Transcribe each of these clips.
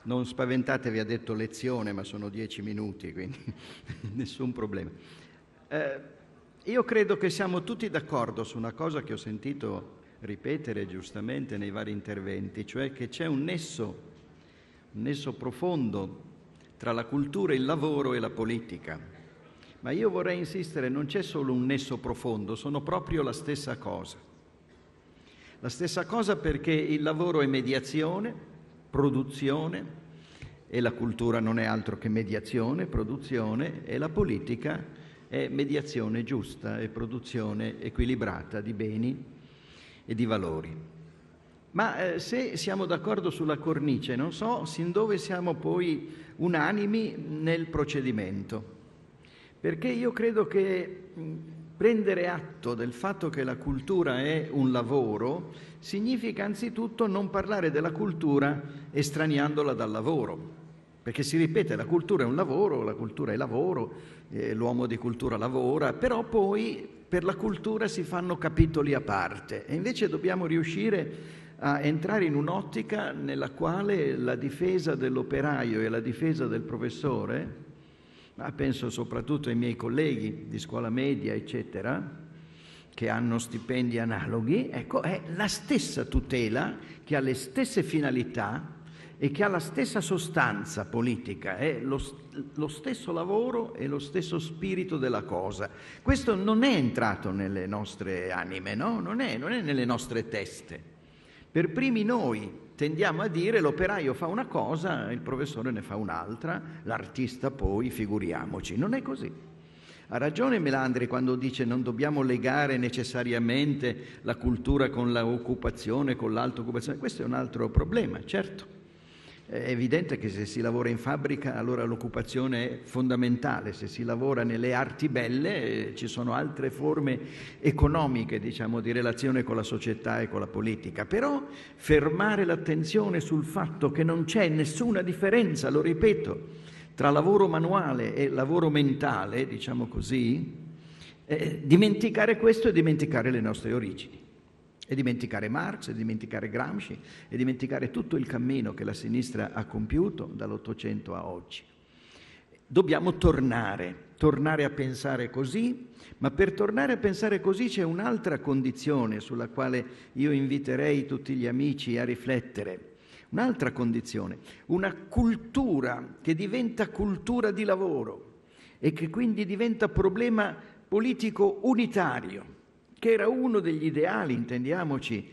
Non spaventatevi, ha detto lezione, ma sono 10 minuti, quindi nessun problema. Io credo che siamo tutti d'accordo su una cosa che ho sentito ripetere giustamente nei vari interventi, cioè che c'è un nesso profondo tra la cultura, il lavoro e la politica. Ma io vorrei insistere, non c'è solo un nesso profondo, sono proprio la stessa cosa. La stessa cosa perché il lavoro è mediazione, produzione, e la cultura non è altro che mediazione, produzione, e la politica è mediazione giusta e produzione equilibrata di beni e di valori. Ma se siamo d'accordo sulla cornice, non so sin dove siamo poi unanimi nel procedimento, perché io credo che prendere atto del fatto che la cultura è un lavoro significa anzitutto non parlare della cultura estraniandola dal lavoro, perché si ripete, la cultura è un lavoro, la cultura è lavoro, l'uomo di cultura lavora, però poi per la cultura si fanno capitoli a parte e invece dobbiamo riuscire a entrare in un'ottica nella quale la difesa dell'operaio e la difesa del professore, ma penso soprattutto ai miei colleghi di scuola media, eccetera, che hanno stipendi analoghi, ecco, è la stessa tutela che ha le stesse finalità e che ha la stessa sostanza politica, è lo stesso lavoro e lo stesso spirito della cosa. Questo non è entrato nelle nostre anime, no? Non è nelle nostre teste. Per primi noi tendiamo a dire l'operaio fa una cosa, il professore ne fa un'altra, l'artista poi figuriamoci. Non è così. Ha ragione Melandri quando dice non dobbiamo legare necessariamente la cultura con l'occupazione, con l'alta occupazione. Questo è un altro problema, certo. È evidente che se si lavora in fabbrica allora l'occupazione è fondamentale, se si lavora nelle arti belle ci sono altre forme economiche, diciamo, di relazione con la società e con la politica. Però fermare l'attenzione sul fatto che non c'è nessuna differenza, lo ripeto, tra lavoro manuale e lavoro mentale, diciamo così, dimenticare questo è dimenticare le nostre origini. E dimenticare Marx, e dimenticare Gramsci, e dimenticare tutto il cammino che la sinistra ha compiuto dall'Ottocento a oggi. Dobbiamo tornare a pensare così, ma per tornare a pensare così c'è un'altra condizione sulla quale io inviterei tutti gli amici a riflettere. Un'altra condizione, una cultura che diventa cultura di lavoro e che quindi diventa problema politico unitario, che era uno degli ideali, intendiamoci,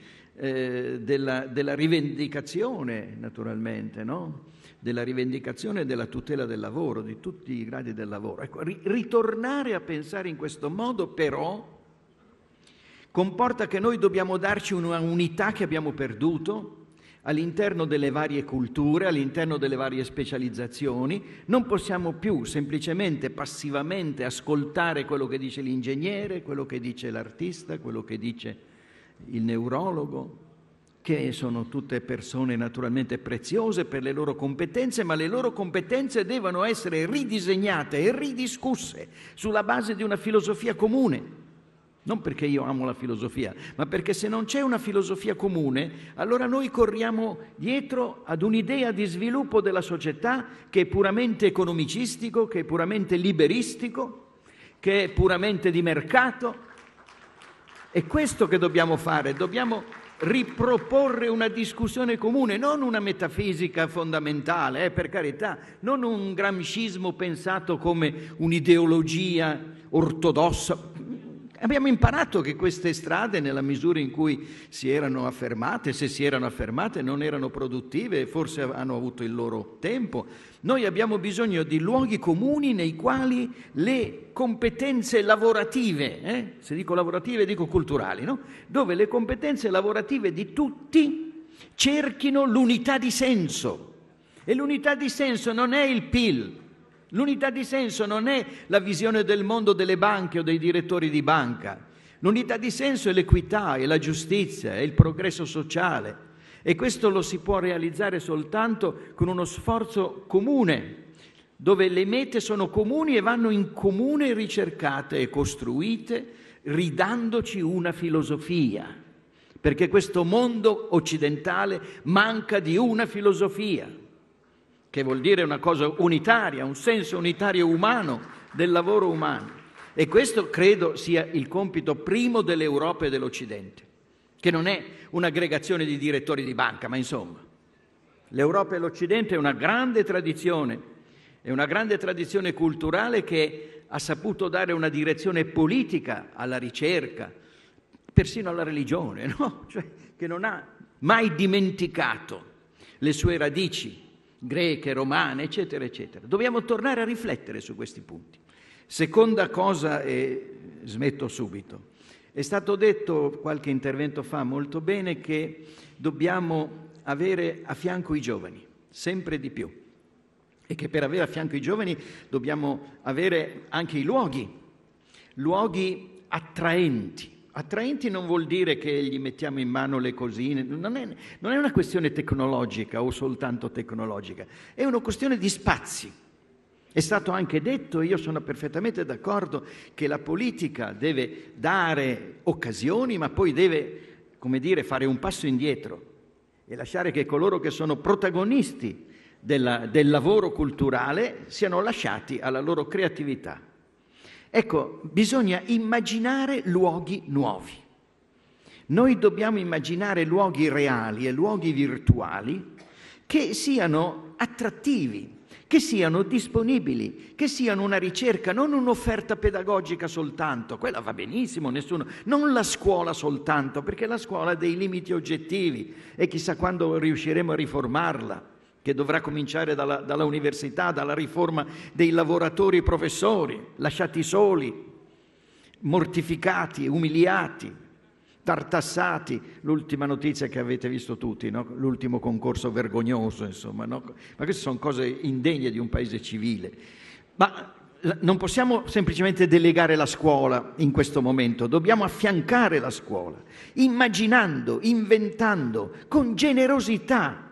della rivendicazione, naturalmente, no? Della rivendicazione e della tutela del lavoro, di tutti i gradi del lavoro. Ecco, ritornare a pensare in questo modo, però, comporta che noi dobbiamo darci una unità che abbiamo perduto all'interno delle varie culture, all'interno delle varie specializzazioni. Non possiamo più semplicemente passivamente ascoltare quello che dice l'ingegnere, quello che dice l'artista, quello che dice il neurologo, che sono tutte persone naturalmente preziose per le loro competenze, ma le loro competenze devono essere ridisegnate e ridiscusse sulla base di una filosofia comune. Non perché io amo la filosofia, ma perché se non c'è una filosofia comune, allora noi corriamo dietro ad un'idea di sviluppo della società che è puramente economicistico, che è puramente liberistico, che è puramente di mercato. È questo che dobbiamo fare, dobbiamo riproporre una discussione comune, non una metafisica fondamentale, per carità, non un gramscismo pensato come un'ideologia ortodossa. Abbiamo imparato che queste strade, nella misura in cui si erano affermate, se si erano affermate, non erano produttive e forse hanno avuto il loro tempo. Noi abbiamo bisogno di luoghi comuni nei quali le competenze lavorative, se dico lavorative dico culturali, no? Dove le competenze lavorative di tutti cerchino l'unità di senso. E l'unità di senso non è il PIL. L'unità di senso non è la visione del mondo delle banche o dei direttori di banca. L'unità di senso è l'equità, è la giustizia, è il progresso sociale. E questo lo si può realizzare soltanto con uno sforzo comune, dove le mete sono comuni e vanno in comune ricercate e costruite, ridandoci una filosofia. Perché questo mondo occidentale manca di una filosofia. che vuol dire una cosa unitaria, un senso unitario umano del lavoro umano. E questo credo sia il compito primo dell'Europa e dell'Occidente, che non è un'aggregazione di direttori di banca, ma insomma, l'Europa e l'Occidente è una grande tradizione culturale che ha saputo dare una direzione politica alla ricerca, persino alla religione, no? Cioè, che non ha mai dimenticato le sue radici greche, romane, eccetera, eccetera. Dobbiamo tornare a riflettere su questi punti. Seconda cosa, e smetto subito. È stato detto qualche intervento fa molto bene che dobbiamo avere a fianco i giovani, sempre di più. E che per avere a fianco i giovani dobbiamo avere anche i luoghi attraenti. Attraenti non vuol dire che gli mettiamo in mano le cosine, non è una questione tecnologica o soltanto tecnologica, è una questione di spazi. È stato anche detto, io sono perfettamente d'accordo, che la politica deve dare occasioni, ma poi deve, come dire, fare un passo indietro e lasciare che coloro che sono protagonisti del lavoro culturale siano lasciati alla loro creatività. Ecco, bisogna immaginare luoghi nuovi. Noi dobbiamo immaginare luoghi reali e luoghi virtuali che siano attrattivi, che siano disponibili, che siano una ricerca, non un'offerta pedagogica soltanto. Quella va benissimo, non la scuola soltanto, perché la scuola ha dei limiti oggettivi e chissà quando riusciremo a riformarla, che dovrà cominciare dalla università, dalla riforma dei lavoratori e professori, lasciati soli, mortificati, umiliati, tartassati. L'ultima notizia che avete visto tutti, no? L'ultimo concorso vergognoso, insomma, no? Ma queste sono cose indegne di un paese civile. Ma non possiamo semplicemente delegare la scuola in questo momento, dobbiamo affiancare la scuola, immaginando, inventando, con generosità.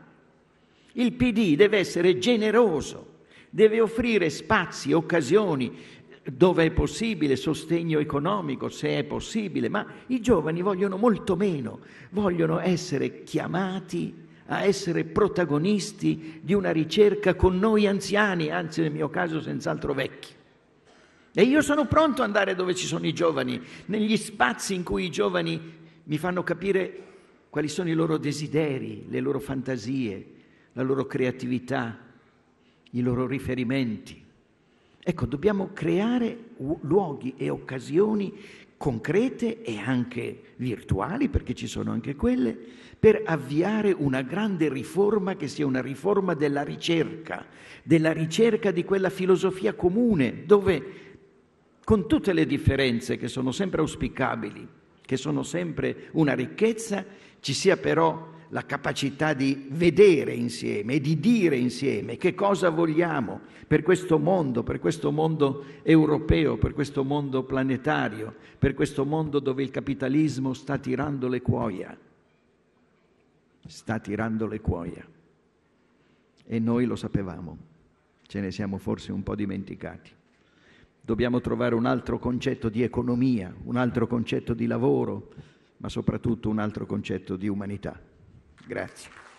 Il PD deve essere generoso, deve offrire spazi, occasioni, dove è possibile, sostegno economico, se è possibile, ma i giovani vogliono molto meno, vogliono essere chiamati a essere protagonisti di una ricerca con noi anziani, anzi nel mio caso senz'altro vecchi. E io sono pronto ad andare dove ci sono i giovani, negli spazi in cui i giovani mi fanno capire quali sono i loro desideri, le loro fantasie, la loro creatività, i loro riferimenti. Ecco, dobbiamo creare luoghi e occasioni concrete e anche virtuali, perché ci sono anche quelle, per avviare una grande riforma che sia una riforma della ricerca di quella filosofia comune, dove con tutte le differenze che sono sempre auspicabili, che sono sempre una ricchezza, ci sia però la capacità di vedere insieme e di dire insieme che cosa vogliamo per questo mondo europeo, per questo mondo planetario, per questo mondo dove il capitalismo sta tirando le cuoia. Sta tirando le cuoia. E noi lo sapevamo, ce ne siamo forse un po' dimenticati. Dobbiamo trovare un altro concetto di economia, un altro concetto di lavoro, ma soprattutto un altro concetto di umanità. Grazie.